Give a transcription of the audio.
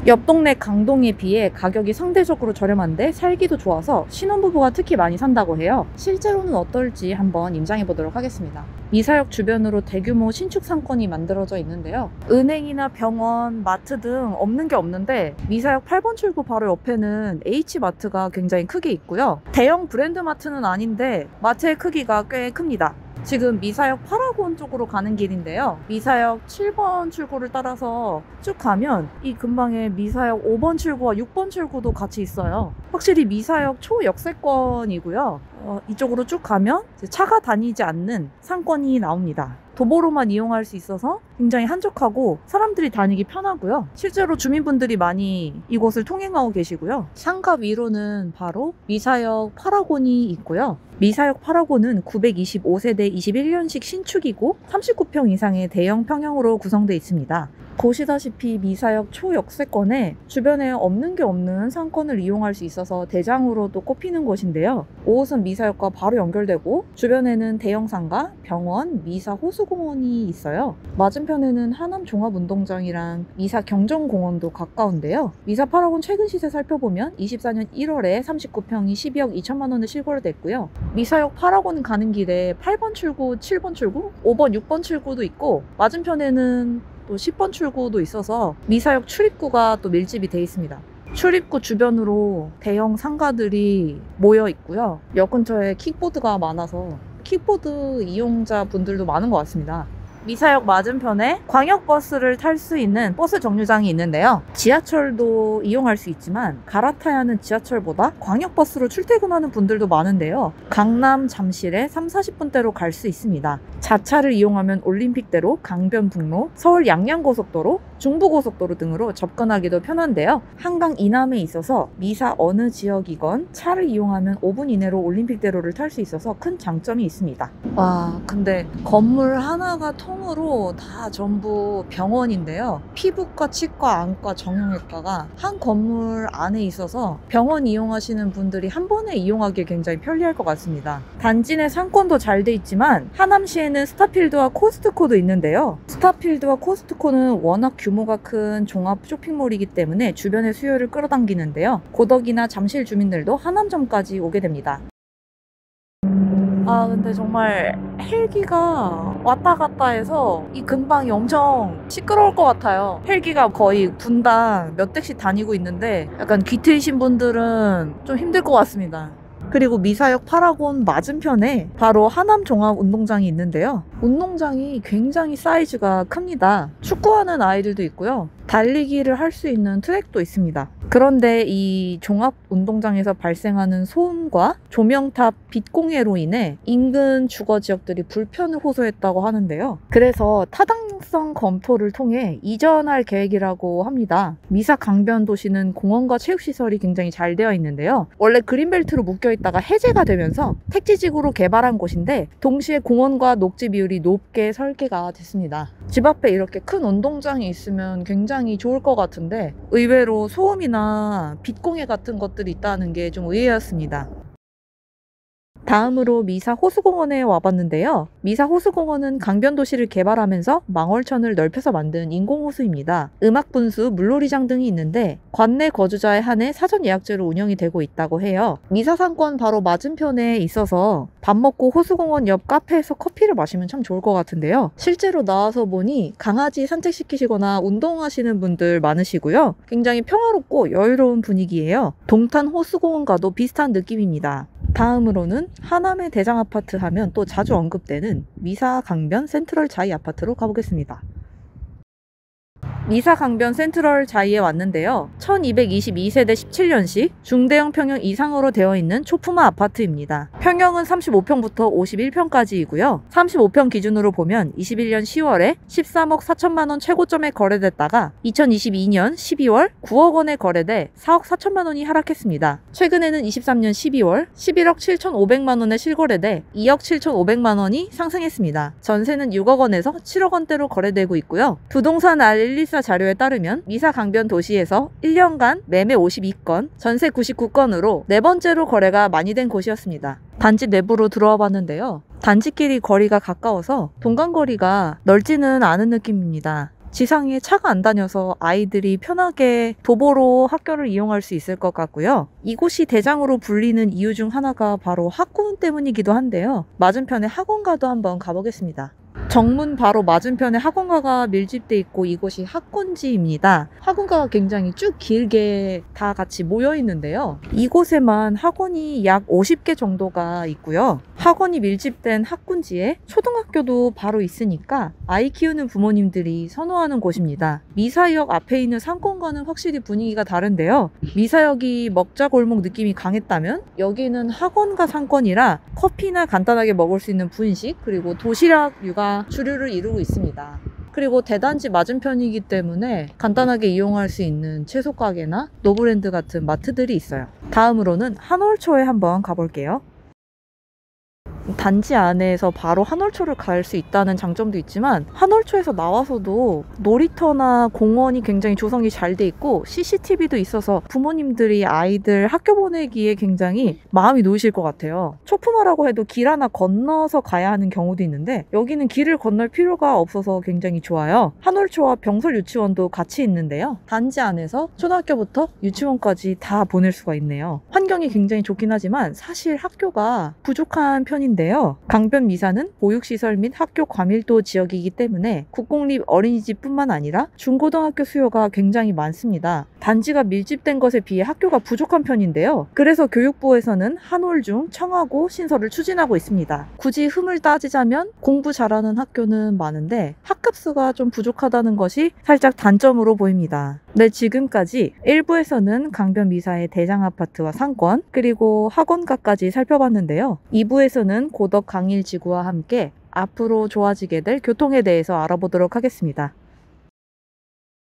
옆 동네 강동에 비해 가격이 상대적으로 저렴한데 살기도 좋아서 신혼부부가 특히 많이 산다고 해요. 실제로는 어떨지 한번 임장해 보도록 하겠습니다. 미사역 주변으로 대규모 신축 상권이 만들어져 있는데요. 은행이나 병원, 마트 등 없는 게 없는데 미사역 8번 출구 바로 옆에는 H마트가 굉장히 크게 있고요. 대형 브랜드 마트는 아닌데 마트의 크기가 꽤 큽니다. 지금 미사역 파라곤 쪽으로 가는 길인데요. 미사역 7번 출구를 따라서 쭉 가면 이 근방에 미사역 5번 출구와 6번 출구도 같이 있어요. 확실히 미사역 초역세권이고요. 이쪽으로 쭉 가면 차가 다니지 않는 상권이 나옵니다. 도보로만 이용할 수 있어서 굉장히 한적하고 사람들이 다니기 편하고요. 실제로 주민분들이 많이 이곳을 통행하고 계시고요. 상가 위로는 바로 미사역 파라곤이 있고요. 미사역 파라곤은 925세대 21년식 신축이고 39평 이상의 대형 평형으로 구성되어 있습니다. 보시다시피 미사역 초역세권에 주변에 없는 게 없는 상권을 이용할 수 있어서 대장으로도 꼽히는 곳인데요. 5호선 미사역과 바로 연결되고 주변에는 대형 상가, 병원, 미사 호수공원이 있어요. 맞은편에는 하남종합운동장이랑 미사 경정공원도 가까운데요. 미사 파라곤 최근 시세 살펴보면 24년 1월에 39평이 12억 2천만 원에 실거래됐고요. 미사역 파라곤 가는 길에 8번 출구, 7번 출구, 5번, 6번 출구도 있고 맞은편에는 또 10번 출구도 있어서 미사역 출입구가 또 밀집이 돼 있습니다. 출입구 주변으로 대형 상가들이 모여 있고요. 역 근처에 킥보드가 많아서 킥보드 이용자 분들도 많은 것 같습니다. 미사역 맞은편에 광역버스를 탈 수 있는 버스 정류장이 있는데요. 지하철도 이용할 수 있지만 갈아타야 하는 지하철보다 광역버스로 출퇴근하는 분들도 많은데요. 강남 잠실에 3-40분대로 갈 수 있습니다. 자차를 이용하면 올림픽대로, 강변북로, 서울 양양고속도로, 중부고속도로 등으로 접근하기도 편한데요. 한강 이남에 있어서 미사 어느 지역이건 차를 이용하면 5분 이내로 올림픽대로를 탈 수 있어서 큰 장점이 있습니다. 와, 근데 건물 하나가 통으로 다 전부 병원인데요. 피부과, 치과, 안과, 정형외과가 한 건물 안에 있어서 병원 이용하시는 분들이 한 번에 이용하기에 굉장히 편리할 것 같습니다. 단지 내 상권도 잘 돼 있지만 하남시에는 스타필드와 코스트코도 있는데요. 스타필드와 코스트코는 워낙 규모가 큰 종합 쇼핑몰이기 때문에 주변의 수요를 끌어당기는데요. 고덕이나 잠실 주민들도 하남점까지 오게 됩니다. 근데 정말 헬기가 왔다 갔다 해서 이 근방이 엄청 시끄러울 것 같아요. 헬기가 거의 분당 몇 대씩 다니고 있는데 약간 귀 트이신 분들은 좀 힘들 것 같습니다. 그리고 미사역 파라곤 맞은편에 바로 하남종합운동장이 있는데요. 운동장이 굉장히 사이즈가 큽니다. 축구하는 아이들도 있고요. 달리기를 할 수 있는 트랙도 있습니다. 그런데 이 종합운동장에서 발생하는 소음과 조명탑 빛공해로 인해 인근 주거지역들이 불편을 호소했다고 하는데요. 그래서 타당성 검토를 통해 이전할 계획이라고 합니다. 미사 강변 도시는 공원과 체육시설이 굉장히 잘 되어 있는데요. 원래 그린벨트로 묶여있다가 해제가 되면서 택지지구로 개발한 곳인데 동시에 공원과 녹지 비율이 높게 설계가 됐습니다. 집 앞에 이렇게 큰 운동장이 있으면 굉장히 좋을 것 같은데 의외로 소음이나 빛공해 같은 것들이 있다는 게 좀 의외였습니다. 다음으로 미사 호수공원에 와봤는데요. 미사 호수공원은 강변도시를 개발하면서 망월천을 넓혀서 만든 인공호수입니다. 음악분수, 물놀이장 등이 있는데 관내 거주자에 한해 사전 예약제로 운영이 되고 있다고 해요. 미사 상권 바로 맞은편에 있어서 밥 먹고 호수공원 옆 카페에서 커피를 마시면 참 좋을 것 같은데요. 실제로 나와서 보니 강아지 산책시키시거나 운동하시는 분들 많으시고요. 굉장히 평화롭고 여유로운 분위기예요. 동탄 호수공원과도 비슷한 느낌입니다. 다음으로는 하남의 대장아파트 하면 또 자주 언급되는 미사 강변 센트럴 자이 아파트로 가보겠습니다. 미사 강변 센트럴 자이에 왔는데요. 1222세대 17년식 중대형 평형 이상으로 되어 있는 초품화 아파트입니다. 평형은 35평부터 51평까지이고요. 35평 기준으로 보면 21년 10월에 13억 4천만 원 최고점에 거래됐다가 2022년 12월 9억 원에 거래돼 4억 4천만 원이 하락했습니다. 최근에는 23년 12월 11억 7,500만 원에 실거래돼 2억 7,500만 원이 상승했습니다. 전세는 6억 원에서 7억 원대로 거래되고 있고요. 부동산 알리사 자료에 따르면 미사 강변 도시에서 1년간 매매 52건, 전세 99건으로 네 번째로 거래가 많이 된 곳이었습니다. 단지 내부로 들어와 봤는데요. 단지끼리 거리가 가까워서 동간거리가 넓지는 않은 느낌입니다. 지상에 차가 안 다녀서 아이들이 편하게 도보로 학교를 이용할 수 있을 것 같고요. 이곳이 대장으로 불리는 이유 중 하나가 바로 학군 때문이기도 한데요. 맞은편에 학원가도 한번 가보겠습니다. 정문 바로 맞은편에 학원가가 밀집돼 있고 이곳이 학군지입니다. 학원가가 굉장히 쭉 길게 다 같이 모여 있는데요. 이곳에만 학원이 약 50개 정도가 있고요. 학원이 밀집된 학군지에 초등학교도 바로 있으니까 아이 키우는 부모님들이 선호하는 곳입니다. 미사역 앞에 있는 상권과는 확실히 분위기가 다른데요. 미사역이 먹자골목 느낌이 강했다면 여기는 학원과 상권이라 커피나 간단하게 먹을 수 있는 분식 그리고 도시락류가 주류를 이루고 있습니다. 그리고 대단지 맞은편이기 때문에 간단하게 이용할 수 있는 채소 가게나 노브랜드 같은 마트들이 있어요. 다음으로는 한올초에 한번 가볼게요. 단지 안에서 바로 한올초를 갈 수 있다는 장점도 있지만 한올초에서 나와서도 놀이터나 공원이 굉장히 조성이 잘 돼 있고 CCTV도 있어서 부모님들이 아이들 학교 보내기에 굉장히 마음이 놓이실 것 같아요. 초품화라고 해도 길 하나 건너서 가야 하는 경우도 있는데 여기는 길을 건널 필요가 없어서 굉장히 좋아요. 한올초와 병설 유치원도 같이 있는데요. 단지 안에서 초등학교부터 유치원까지 다 보낼 수가 있네요. 환경이 굉장히 좋긴 하지만 사실 학교가 부족한 편인데요. 강변 미사는 보육시설 및 학교 과밀도 지역이기 때문에 국공립 어린이집뿐만 아니라 중고등학교 수요가 굉장히 많습니다. 단지가 밀집된 것에 비해 학교가 부족한 편인데요. 그래서 교육부에서는 한올 중 청하고 신설을 추진하고 있습니다. 굳이 흠을 따지자면 공부 잘하는 학교는 많은데 학급수가 좀 부족하다는 것이 살짝 단점으로 보입니다. 네, 지금까지 1부에서는 강변 미사의 대장아파트와 상권 그리고 학원가까지 살펴봤는데요. 2부에서는 고덕 강일지구와 함께 앞으로 좋아지게 될 교통에 대해서 알아보도록 하겠습니다.